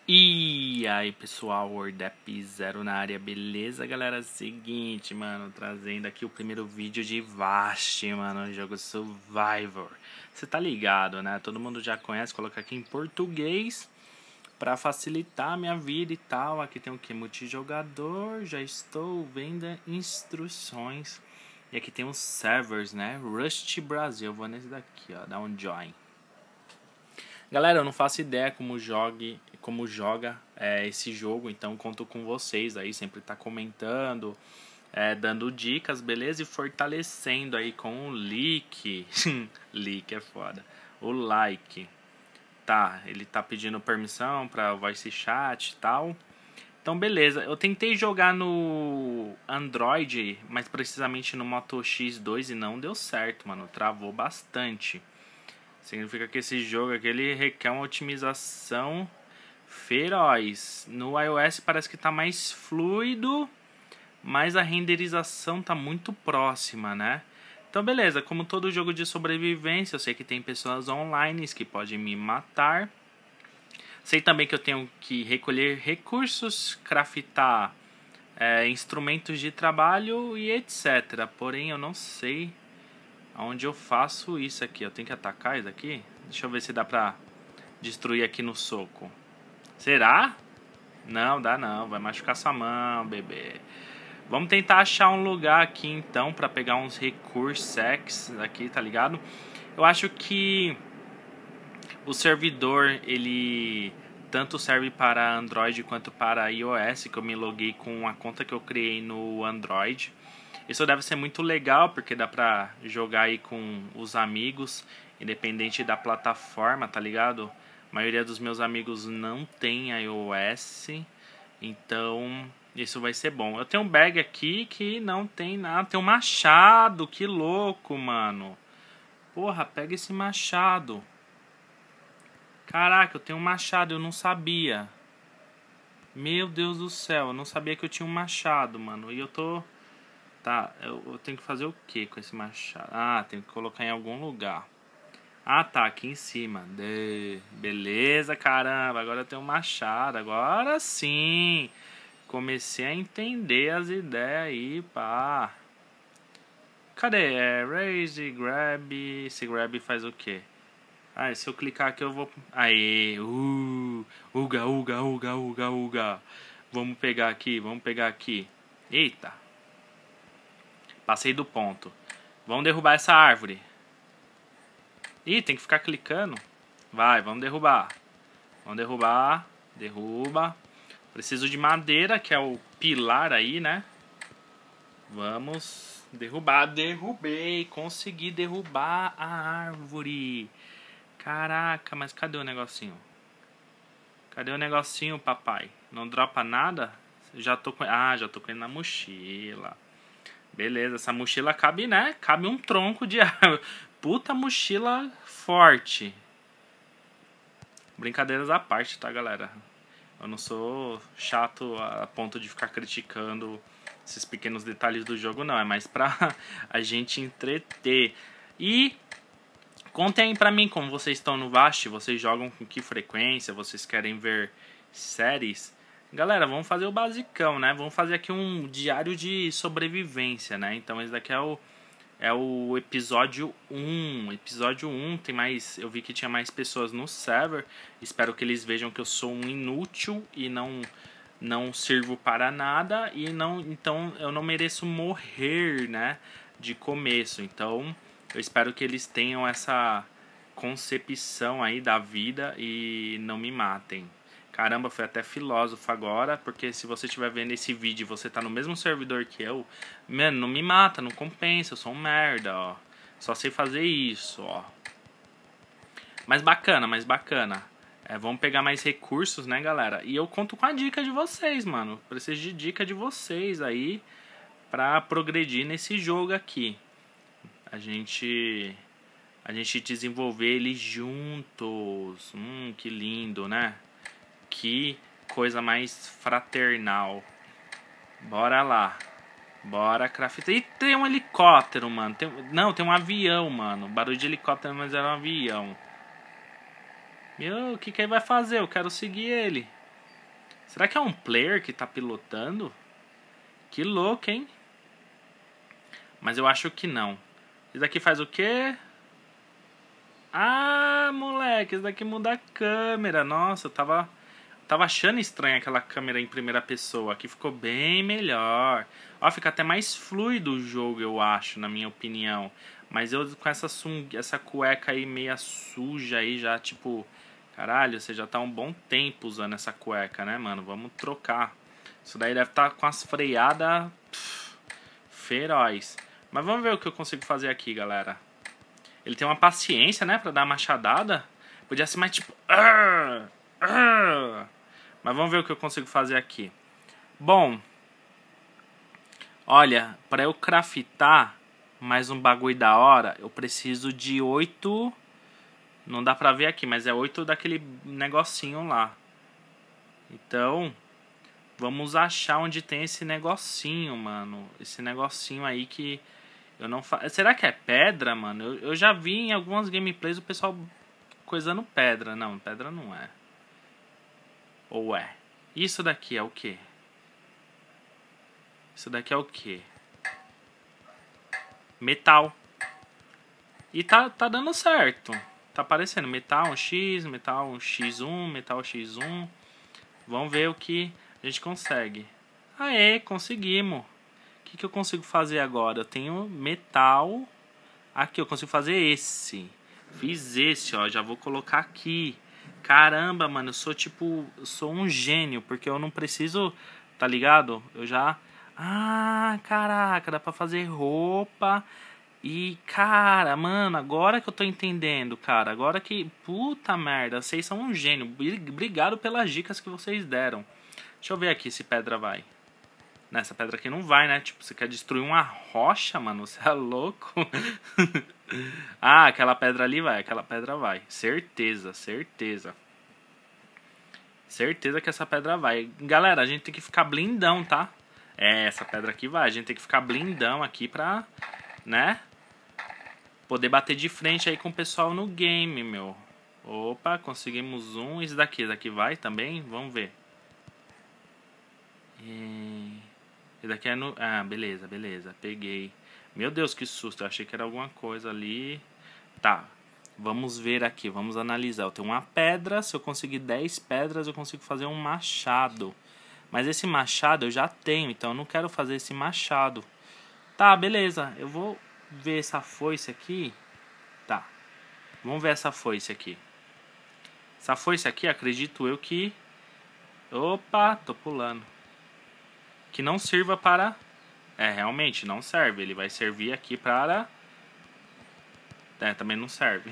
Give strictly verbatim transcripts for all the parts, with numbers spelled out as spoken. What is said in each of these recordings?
E aí pessoal, Wordap Zero na área, beleza galera? Seguinte, mano, trazendo aqui o primeiro vídeo de Vast, mano, jogo Survivor. Você tá ligado, né? Todo mundo já conhece, colocar aqui em português pra facilitar a minha vida e tal. Aqui tem o que? Multijogador, já estou vendo instruções. E aqui tem os servers, né? Rust Brasil, vou nesse daqui, ó, dar um join. Galera, eu não faço ideia como jogue, como joga é, esse jogo, então conto com vocês aí, sempre tá comentando, é, dando dicas, beleza? E fortalecendo aí com o like. Like é foda. O like. Tá, ele tá pedindo permissão pra voice chat e tal. Então, beleza. Eu tentei jogar no Android, mas precisamente no Moto X dois e não deu certo, mano. Travou bastante. Significa que esse jogo aqui ele requer uma otimização feroz. No iOS parece que está mais fluido, mas a renderização está muito próxima, né? Então beleza, como todo jogo de sobrevivência, eu sei que tem pessoas online que podem me matar. Sei também que eu tenho que recolher recursos, craftar é, instrumentos de trabalho e etcétera. Porém eu não sei onde eu faço isso aqui. Eu tenho que atacar isso aqui? Deixa eu ver se dá pra destruir aqui no soco. Será? Não, dá não. Vai machucar sua mão, bebê. Vamos tentar achar um lugar aqui então pra pegar uns recursos sex aqui, tá ligado? Eu acho que o servidor, ele tanto serve para Android quanto para iOS, que eu me loguei com a conta que eu criei no Android. Isso deve ser muito legal, porque dá pra jogar aí com os amigos, independente da plataforma, tá ligado? A maioria dos meus amigos não tem iOS, então isso vai ser bom. Eu tenho um bag aqui que não tem nada, tem um machado, que louco, mano. Porra, pega esse machado. Caraca, eu tenho um machado, eu não sabia. Meu Deus do céu, eu não sabia que eu tinha um machado, mano. E eu tô... Tá, eu, eu tenho que fazer o que com esse machado? Ah, tenho que colocar em algum lugar. Ah, tá, aqui em cima. De... Beleza, caramba, agora eu tenho um machado. Agora sim. Comecei a entender as ideias aí, pá. Cadê? É raise, grab. Esse grab faz o quê? Ah, se eu clicar aqui eu vou... Aê, uh, uga, uga, uga, uga, uga. Vamos pegar aqui, vamos pegar aqui. Eita. Passei do ponto. Vamos derrubar essa árvore. Ih, tem que ficar clicando. Vai, vamos derrubar. Vamos derrubar. Derruba. Preciso de madeira, que é o pilar aí, né? Vamos derrubar. Derrubei. Consegui derrubar a árvore. Caraca, mas cadê o negocinho? Cadê o negocinho, papai? Não dropa nada? Já tô com... Ah, já tô com ele na mochila. Beleza, essa mochila cabe, né? Cabe um tronco de árvore. Puta mochila forte. Brincadeiras à parte, tá, galera? Eu não sou chato a ponto de ficar criticando esses pequenos detalhes do jogo, não. É mais pra a gente entreter. E contem aí pra mim como vocês estão no Vast. Vocês jogam com que frequência? Vocês querem ver séries? Galera, vamos fazer o basicão, né? Vamos fazer aqui um diário de sobrevivência, né? Então esse daqui é o, é o episódio um. Episódio um tem mais... Eu vi que tinha mais pessoas no server. Espero que eles vejam que eu sou um inútil e não, não sirvo para nada. E não, então eu não mereço morrer, né? De começo. Então eu espero que eles tenham essa concepção aí da vida e não me matem. Caramba, foi até filósofo agora, porque se você estiver vendo esse vídeo e você tá no mesmo servidor que eu, mano, não me mata, não compensa, eu sou um merda, ó. Só sei fazer isso, ó. Mas bacana, mas bacana. É, vamos pegar mais recursos, né, galera? E eu conto com a dica de vocês, mano. Preciso de dica de vocês aí pra progredir nesse jogo aqui. A gente... A gente desenvolver ele juntos. Hum, que lindo, né? Que coisa mais fraternal. Bora lá. Bora craftar. E tem um helicóptero, mano. Tem... Não, tem um avião, mano. Barulho de helicóptero, mas era um avião. Meu, o que que ele vai fazer? Eu quero seguir ele. Será que é um player que tá pilotando? Que louco, hein? Mas eu acho que não. Isso daqui faz o quê? Ah, moleque, isso daqui muda a câmera. Nossa, eu tava, tava achando estranha aquela câmera em primeira pessoa. Aqui ficou bem melhor. Ó, fica até mais fluido o jogo, eu acho, na minha opinião. Mas eu com essa, sung, essa cueca aí meia suja aí já, tipo... Caralho, você já tá um bom tempo usando essa cueca, né, mano? Vamos trocar. Isso daí deve estar tá com as freadas feroz. Mas vamos ver o que eu consigo fazer aqui, galera. Ele tem uma paciência, né, pra dar uma machadada. Podia ser mais tipo... Arr, arr. Mas vamos ver o que eu consigo fazer aqui. Bom. Olha, pra eu craftar mais um bagulho da hora, eu preciso de oito... Não dá pra ver aqui, mas é oito daquele negocinho lá. Então, vamos achar onde tem esse negocinho, mano. Esse negocinho aí que eu não faço. Será que é pedra, mano? Eu, eu já vi em algumas gameplays o pessoal coisando pedra. Não, pedra não é. Ou é? Isso daqui é o quê? Isso daqui é o quê? Metal. E tá, tá dando certo. Tá aparecendo metal um X, metal um X um, metal X um. Vamos ver o que a gente consegue. Aê, conseguimos. O que, que eu consigo fazer agora? Eu tenho metal. Aqui, eu consigo fazer esse. Fiz esse, ó. Já vou colocar aqui. Caramba, mano. Eu sou tipo... Eu sou um gênio. Porque eu não preciso... Tá ligado? Eu já... Ah, caraca. Dá pra fazer roupa... E, cara, mano, agora que eu tô entendendo, cara. Agora que... Puta merda, vocês são um gênio. Obrigado pelas dicas que vocês deram. Deixa eu ver aqui se pedra vai. Nessa pedra aqui não vai, né? Tipo, você quer destruir uma rocha, mano? Você é louco? Ah, aquela pedra ali vai. Aquela pedra vai. Certeza, certeza. Certeza que essa pedra vai. Galera, a gente tem que ficar blindão, tá? É, essa pedra aqui vai. A gente tem que ficar blindão aqui pra... Né? Poder bater de frente aí com o pessoal no game, meu. Opa, conseguimos um. Esse daqui, esse daqui vai também? Vamos ver. E... Esse daqui é no... Ah, beleza, beleza. Peguei. Meu Deus, que susto. Eu achei que era alguma coisa ali. Tá. Vamos ver aqui. Vamos analisar. Eu tenho uma pedra. Se eu conseguir dez pedras, eu consigo fazer um machado. Mas esse machado eu já tenho. Então eu não quero fazer esse machado. Tá, beleza. Eu vou ver essa foice aqui. Tá. Vamos ver essa foice aqui. Essa foice aqui, acredito eu que... Opa, tô pulando. Que não sirva para... É, realmente não serve. Ele vai servir aqui para... É, também não serve.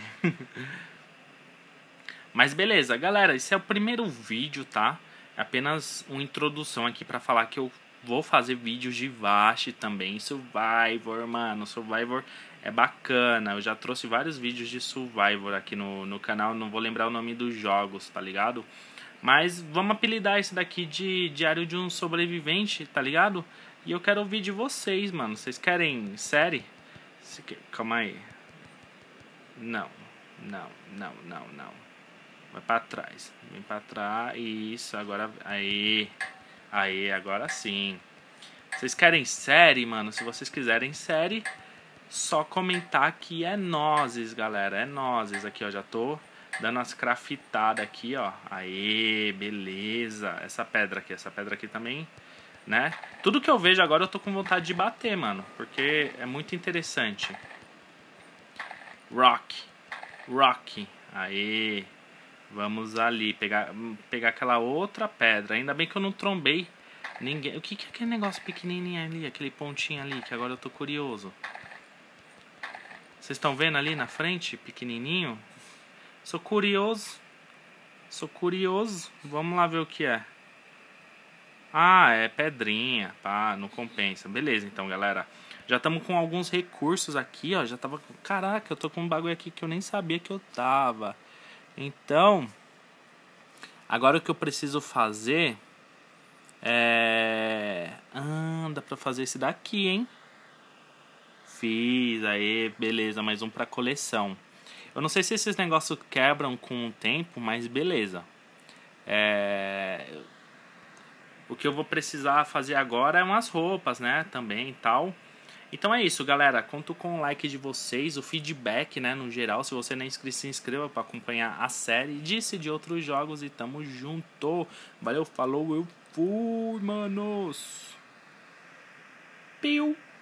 Mas beleza, galera. Esse é o primeiro vídeo, tá? É apenas uma introdução aqui pra falar que eu... Vou fazer vídeos de Vast também, Survivor, mano, Survivor é bacana. Eu já trouxe vários vídeos de Survivor aqui no, no canal, não vou lembrar o nome dos jogos, tá ligado? Mas vamos apelidar esse daqui de Diário de um Sobrevivente, tá ligado? E eu quero ouvir de vocês, mano. Vocês querem série? Calma aí. Não, não, não, não, não. Vai pra trás, vem pra trás, isso, agora, aí... Aí, agora sim. Vocês querem série, mano? Se vocês quiserem série, só comentar que é nozes, galera. É nozes. Aqui, ó. Já tô dando umas craftadas aqui, ó. Aê, beleza. Essa pedra aqui. Essa pedra aqui também, né? Tudo que eu vejo agora eu tô com vontade de bater, mano. Porque é muito interessante. Rock. Rock. Aê. Vamos ali, pegar, pegar aquela outra pedra. Ainda bem que eu não trombei ninguém. O que, que é aquele negócio pequenininho ali? Aquele pontinho ali, que agora eu tô curioso. Vocês estão vendo ali na frente? Pequenininho. Sou curioso. Sou curioso. Vamos lá ver o que é. Ah, é pedrinha. Pá, não compensa. Beleza, então, galera. Já estamos com alguns recursos aqui, ó. Já tava... Caraca, eu tô com um bagulho aqui que eu nem sabia que eu tava. Então, agora o que eu preciso fazer é... Ah, dá pra fazer esse daqui, hein? Fiz, aí, beleza, mais um pra coleção. Eu não sei se esses negócios quebram com o tempo, mas beleza. É... O que eu vou precisar fazer agora é umas roupas, né, também e tal. Então é isso, galera. Conto com o like de vocês, o feedback, né, no geral. Se você não é inscrito, se inscreva para acompanhar a série. Disse de outros jogos e tamo junto. Valeu, falou, eu fui, manos. Piu.